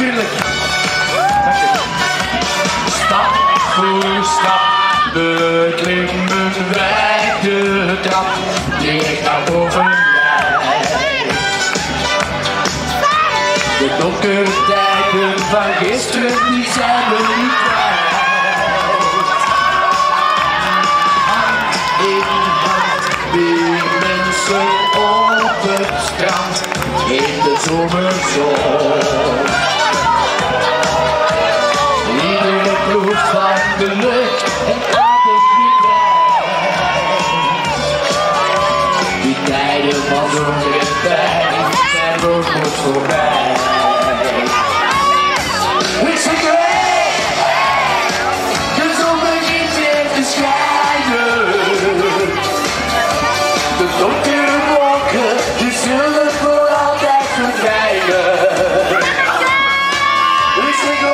natuurlijk. Stap voor stap beklimmen wij de trap direct naar boven. De donkere tijden van gisteren die zijn we nu kwijt. Hand in hand weer mensen op het strand in de zomerzon. Iedere proef van de lucht en altijd weer blij. Die tijden van donkere pijn zijn voorgoed voorbij. Ik zeg hey, de zon begint weer te schijnen. De donkere wolken die zullen voor altijd verdwijnen. Ik zeg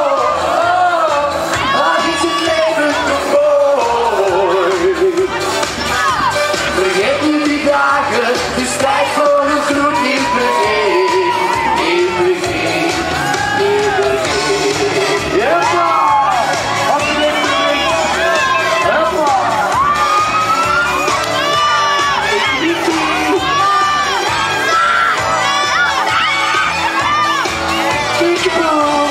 wat is het leven toch mooi. Vergeet nu die dagen, het is tijd voor een gloednieuw begin. Nieuw begin, nieuw begin. Ja man, wat een leuk begin. Ja man. Ik lief je. Peekaboo.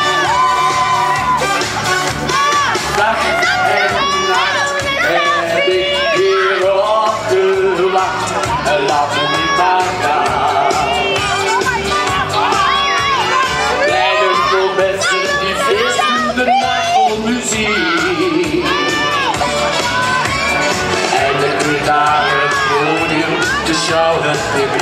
Dag en nacht heb ik weer opgewacht en laat me niet maar gaan. Kleine vol mensen die feesten de nacht vol muziek. Eindelijk weer naar het podium, de show het weer